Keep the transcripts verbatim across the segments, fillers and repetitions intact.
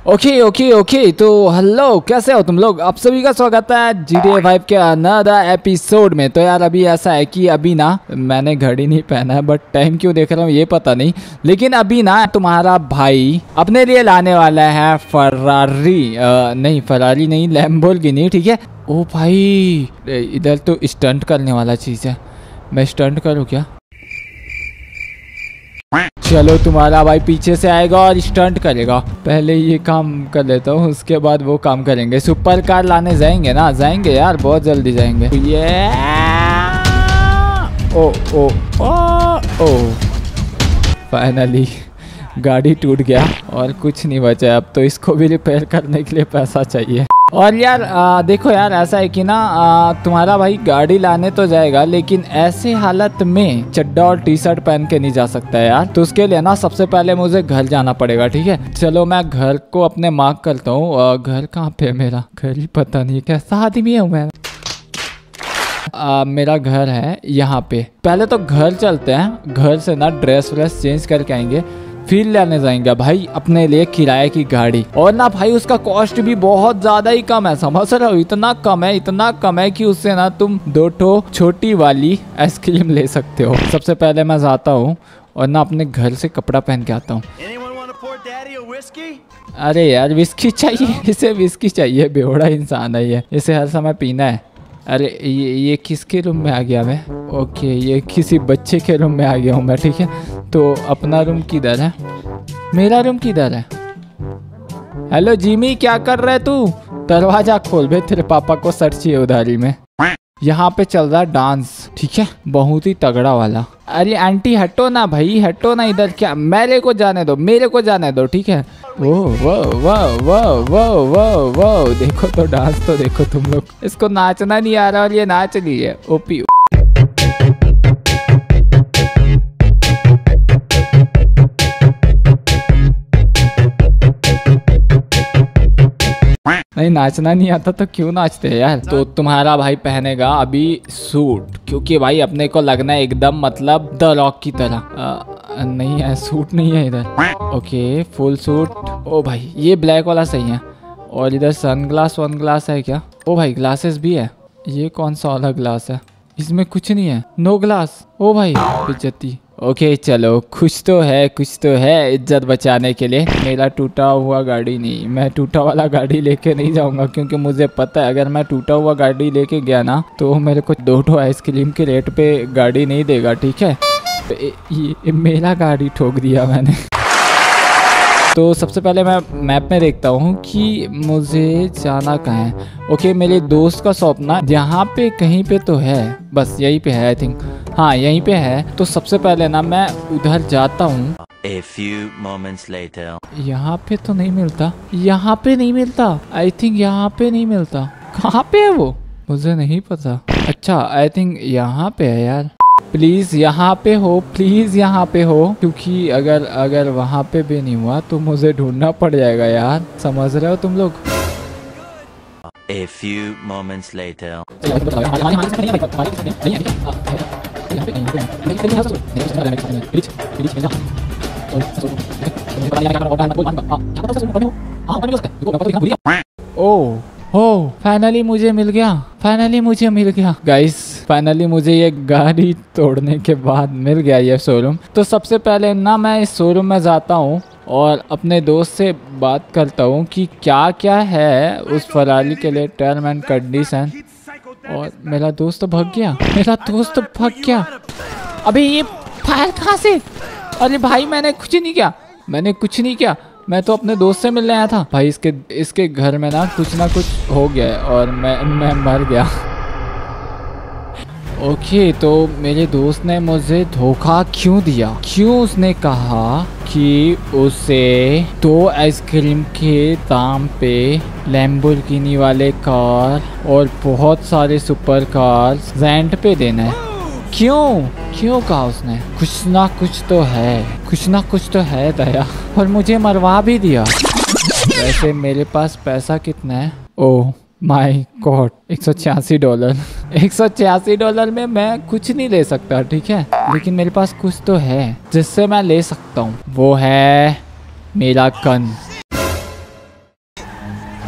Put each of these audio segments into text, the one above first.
Okay okay okay तो hello, कैसे हो तुम लोग। आप सभी का स्वागत है जी टी ए फाइव के अनदर एपिसोड में। तो यार अभी ऐसा है कि अभी ना मैंने घड़ी नहीं पहना है, बट टाइम क्यों देख रहा हूँ ये पता नहीं। लेकिन अभी ना तुम्हारा भाई अपने लिए लाने वाला है फरारी, नहीं फरारी नहीं, लैम्बोर्गिनी, ठीक है। ओ भाई इधर तो स्टंट करने वाला चीज़ है, मैं स्टंट करूँ क्या? चलो तुम्हारा भाई पीछे से आएगा और स्टंट करेगा। पहले ये काम कर लेता हूँ, उसके बाद वो काम करेंगे। सुपर कार लाने जाएंगे ना, जाएंगे यार, बहुत जल्दी जाएंगे। ये ओ ओ ओ ओ फाइनली गाड़ी टूट गया और कुछ नहीं बचा। अब तो इसको भी रिपेयर करने के लिए पैसा चाहिए। और यार आ, देखो यार, ऐसा है कि ना आ, तुम्हारा भाई गाड़ी लाने तो जाएगा, लेकिन ऐसे हालत में चड्डा और टी शर्ट पहन के नहीं जा सकता है यार। तो उसके लिए ना सबसे पहले मुझे घर जाना पड़ेगा, ठीक है। चलो मैं घर को अपने मार्क करता हूँ। घर कहाँ पे है मेरा? घर ही पता नहीं, कैसा आदमी हूँ मैं। आ, मेरा घर है यहाँ पे। पहले तो घर चलते हैं, घर से ना ड्रेस व्रेस चेंज करके आएंगे, फिर लेने जाएंगे भाई अपने लिए किराए की गाड़ी। और ना भाई उसका कॉस्ट भी बहुत ज्यादा ही कम है, समझ रहे हो। इतना कम है, इतना कम है कि उससे ना तुम दो ठो छोटी वाली आइसक्रीम ले सकते हो। सबसे पहले मैं जाता हूँ और ना अपने घर से कपड़ा पहन के आता हूँ। अरे यार विस्की चाहिए, इसे विस्की चाहिए, बेवड़ा इंसान है ये, इसे हर समय पीना है। अरे ये ये किसके रूम में आ गया मैं? ओके ये किसी बच्चे के रूम में आ गया हूँ मैं, ठीक है। तो अपना रूम किधर है? मेरा रूम किधर है? हेलो जिमी, क्या कर रहे तू? दरवाजा खोल बे, तेरे पापा को सर चाहिए उधारी में। यहाँ पे चल रहा है डांस, ठीक है, बहुत ही तगड़ा वाला। अरे आंटी हटो ना भाई, हटो ना इधर। क्या? मेरे को जाने दो, मेरे को जाने दो, ठीक है। वो वो वो वो वो वो वो देखो तो डांस तो देखो तुम लोग। इसको नाचना नहीं आ रहा और ये नाच रही है। ओपी नहीं, नाचना नहीं आता तो क्यों नाचते हैं यार। तो तुम्हारा भाई पहनेगा अभी सूट, क्योंकि भाई अपने को लगना है एकदम मतलब द रॉक की तरह। आ, नहीं है, सूट नहीं है इधर। Okay full suit. ओ भाई ये ब्लैक वाला सही है। और इधर सनग्लास वन ग्लास है क्या? ओ भाई ग्लासेस भी है। ये कौन सा वाला ग्लास है? इसमें कुछ नहीं है, नो ग्लास। ओ भाई बेइज्जती। ओके चलो, कुछ तो है, कुछ तो है इज्जत बचाने के लिए। मेरा टूटा हुआ गाड़ी नहीं, मैं टूटा वाला गाड़ी लेके नहीं जाऊंगा, क्योंकि मुझे पता है अगर मैं टूटा हुआ गाड़ी लेके गया ना तो मेरे को दो ठो आइसक्रीम के रेट पे गाड़ी नहीं देगा, ठीक है। तो ये, ये मेरा गाड़ी ठोक दिया मैंने। तो सबसे पहले मैं मैप में देखता हूँ कि मुझे जाना कहाँ है। ओके मेरे दोस्त का शॉप ना यहाँ पे कहीं पे तो है, बस यहीं पे है आई थिंक। हाँ यहीं पे है। तो सबसे पहले ना मैं उधर जाता हूँ। A few moments later. यहाँ पे तो नहीं मिलता, यहाँ पे नहीं मिलता, आई थिंक यहाँ पे नहीं मिलता। कहाँ पे है वो मुझे नहीं पता। अच्छा आई थिंक यहाँ पे है यार। प्लीज यहाँ पे हो, प्लीज यहाँ पे हो, क्योंकि अगर अगर वहाँ पे भी नहीं हुआ तो मुझे ढूंढना पड़ जाएगा यार, समझ रहे हो तुम लोग। A few moments later. ओ हो फाइनली मुझे मिल गया, फाइनली मुझे मिल गया गाइस। फाइनली मुझे ये गाड़ी तोड़ने के बाद मिल गया ये शोरूम। तो सबसे पहले ना मैं इस शोरूम में जाता हूँ और अपने दोस्त से बात करता हूँ कि क्या क्या है उस फरारी के लिए टर्म एंड कंडीशन। और मेरा दोस्त भाग गया, मेरा दोस्त भाग गया। अबे ये फायर कहाँ से? अरे भाई मैंने कुछ नहीं किया, मैंने कुछ नहीं किया, मैं तो अपने दोस्त से मिलने आया था। भाई इसके इसके घर में ना कुछ ना कुछ हो गया है और मैं मैं मर गया। ओके तो मेरे दोस्त ने मुझे धोखा क्यों दिया? क्यों उसने कहा कि उसे दो आइसक्रीम के दाम पे लैम्बोर्गिनी वाले कार और बहुत सारे सुपर कार रेंट पे देना है? क्यों क्यों कहा उसने? कुछ ना कुछ तो है, कुछ ना कुछ तो है दया। और मुझे मरवा भी दिया। वैसे मेरे पास पैसा कितना है? ओह माय गॉड, एक सौ छियासी डॉलर। एक सौ छियासी डॉलर में मैं कुछ नहीं ले सकता, ठीक है, लेकिन मेरे पास कुछ तो है जिससे मैं ले सकता हूँ। वो है मेरा गन।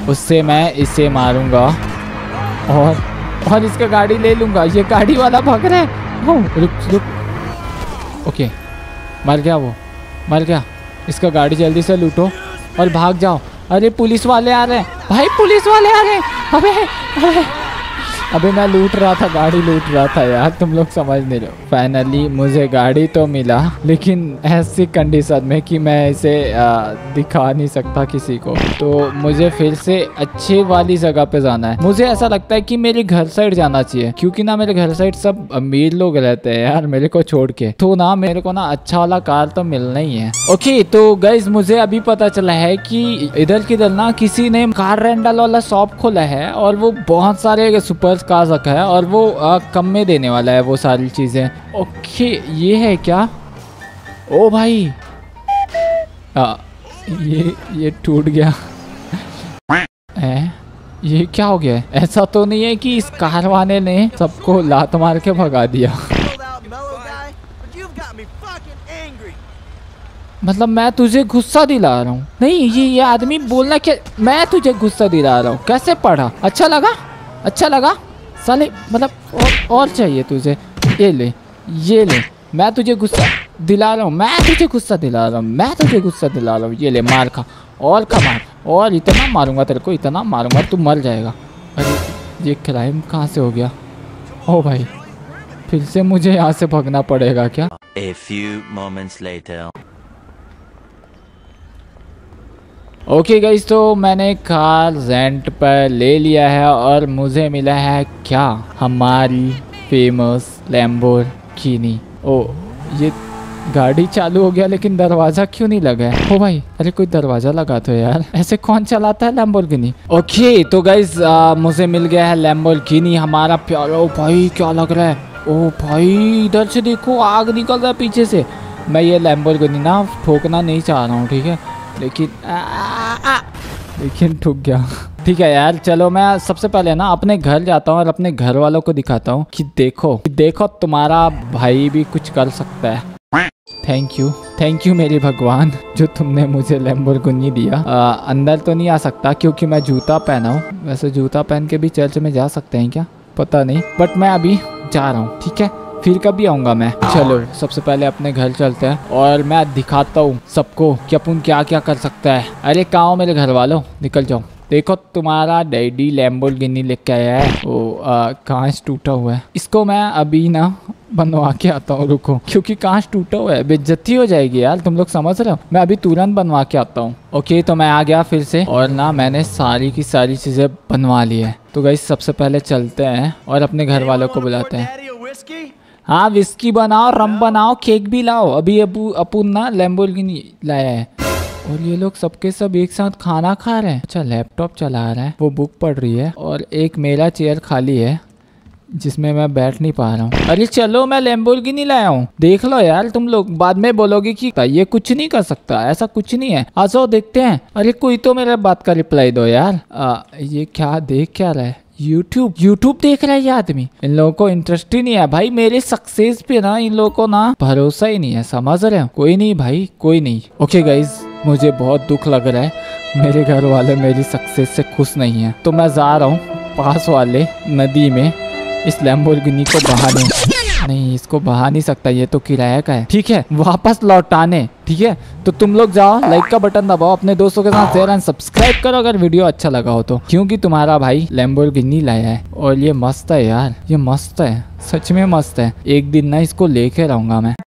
उससे मैं इसे मारूंगा और और इसका गाड़ी ले लूंगा। ये गाड़ी वाला भाग रहा है। ओह, रुक रुक। ओके, मर गया वो, मर गया। इसका गाड़ी जल्दी से लूटो और भाग जाओ। अरे पुलिस वाले आ रहे हैं भाई, पुलिस वाले आ रहे हैं। अबे अबे अबे मैं लूट रहा था, गाड़ी लूट रहा था यार, तुम लोग समझ नहीं रहे। फाइनली मुझे गाड़ी तो मिला, लेकिन ऐसी कंडीशन में कि मैं इसे आ, दिखा नहीं सकता किसी को। तो मुझे फिर से अच्छे वाली जगह पे जाना है। मुझे ऐसा लगता है कि मेरे घर साइड जाना चाहिए, क्योंकि ना मेरे घर साइड सब अमीर लोग रहते हैं यार, मेरे को छोड़ के। तो ना मेरे को ना अच्छा वाला कार तो मिलना ही है। ओके तो गाइज मुझे अभी पता चला है कि इधर किधर ना किसी ने कार रेंटल वाला शॉप खोला है और वो बहुत सारे सुपर कार्स रखा है और वो आ, कम में देने वाला है वो सारी चीजें। ओके ये है क्या? ओ भाई आ, ये ये टूट गया है। ये क्या हो गया? ऐसा तो नहीं है कि इस कार वाले ने सबको लात मार के भगा दिया? मतलब मैं तुझे गुस्सा दिला रहा हूँ? नहीं, ये ये आदमी बोलना क्या, मैं तुझे गुस्सा दिला रहा हूँ? कैसे पढ़ा? अच्छा लगा? अच्छा लगा साले? मतलब और, और चाहिए तुझे? ये ले, ये ले, मैं तुझे गुस्सा दिला रहा हूँ, मैं तुझे गुस्सा दिला रहा हूँ, मैं तुझे गुस्सा दिला रहा हूँ। ये ले, मार खा, और खा मार, और इतना मारूंगा तेरे को, इतना मारूंगा तू मर जाएगा। अरे ये क्राइम कहाँ से हो गया? ओ भाई, फिर से मुझे यहाँ से भागना पड़ेगा क्या? A few moments later. Okay guys, तो मैंने कार रेंट पर ले लिया है और मुझे मिला है क्या? हमारी फेमस लैम्बोर्गिनी। ओ ये गाड़ी चालू हो गया, लेकिन दरवाजा क्यों नहीं लगा है? ओ भाई, अरे कोई दरवाजा लगा तो यार, ऐसे कौन चलाता है लैम्बोर्गिनी? ओके तो गाइस मुझे मिल गया है लैम्बोर्गिनी हमारा प्यारा। ओ भाई क्या लग रहा है? ओ भाई इधर से देखो, आग निकल रहा है पीछे से। मैं ये लैम्बोर्गिनी ना ठोकना नहीं चाह रहा हूँ, ठीक है, लेकिन आ, आ, आ, लेकिन ठुक गया। ठीक है यार, चलो मैं सबसे पहले ना अपने घर जाता हूँ और अपने घर वालों को दिखाता हूँ कि देखो कि देखो तुम्हारा भाई भी कुछ कर सकता है। थैंक यू, थैंक यू मेरे भगवान, जो तुमने मुझे लैम्बोर्गिनी दिया। आ, अंदर तो नहीं आ सकता क्योंकि मैं जूता पहना हूँ। वैसे जूता पहन के भी चर्च में जा सकते हैं क्या? पता नहीं, बट मैं अभी जा रहा हूँ, ठीक है, फिर कभी आऊंगा मैं। चलो सबसे पहले अपने घर चलते हैं और मैं दिखाता हूँ सबको कि अपन क्या क्या कर सकता है। अरे कहाँ हो मेरे घर वालों, निकल जाओ। देखो तुम्हारा डैडी लैम्बोर्गिनी लेके आया है। वो कांच टूटा हुआ है, इसको मैं अभी ना बनवा के आता हूँ, रुको, क्योंकि कांच टूटा हुआ है, बेइज्जती हो जाएगी यार, तुम लोग समझ रहे हो। मैं अभी तुरंत बनवा के आता हूँ। ओके तो मैं आ गया फिर से और ना मैंने सारी की सारी चीजें बनवा ली है। तो गाइस सबसे पहले चलते हैं और अपने घर वालों को बुलाते हैं। हाँ विस्की बनाओ, रम बनाओ, केक भी लाओ। अभी अबू अपुन ना लैम्बोर्गिनी लाया है और ये लोग सबके सब एक साथ खाना खा रहे हैं। अच्छा लैपटॉप चला रहा है, वो बुक पढ़ रही है और एक मेरा चेयर खाली है जिसमें मैं बैठ नहीं पा रहा हूँ। अरे चलो मैं लैम्बोर्गिनी लाया हूँ, देख लो यार। तुम लोग बाद में बोलोगे कि ये कुछ नहीं कर सकता, ऐसा कुछ नहीं है। आ जाओ देखते हैं। अरे कोई तो मेरे बात का रिप्लाई दो यार। आ, ये क्या देख क्या रहा है? यूट्यूब यूट्यूब देख रहा है ये आदमी। इन लोगों को इंटरेस्ट ही नहीं है भाई मेरे सक्सेस पे ना, इन लोगों को ना भरोसा ही नहीं है, समझ रहे हो? कोई नहीं भाई, कोई नहीं। ओके गाइज, मुझे बहुत दुख लग रहा है, मेरे घर वाले मेरी सक्सेस से खुश नहीं है। तो मैं जा रहा हूँ पास वाले नदी में इस लैम्बोर्गिनी को बहाने। नहीं, इसको बहा नहीं सकता, ये तो किराया का है, ठीक है, वापस लौटाने। ठीक है, तो तुम लोग जाओ, लाइक का बटन दबाओ, अपने दोस्तों के साथ शेयर एंड सब्सक्राइब करो अगर वीडियो अच्छा लगा हो तो, क्योंकि तुम्हारा भाई लैम्बोर्गिनी लाया है और ये मस्त है यार, ये मस्त है, सच में मस्त है। एक दिन ना इसको लेके रहूंगा मैं।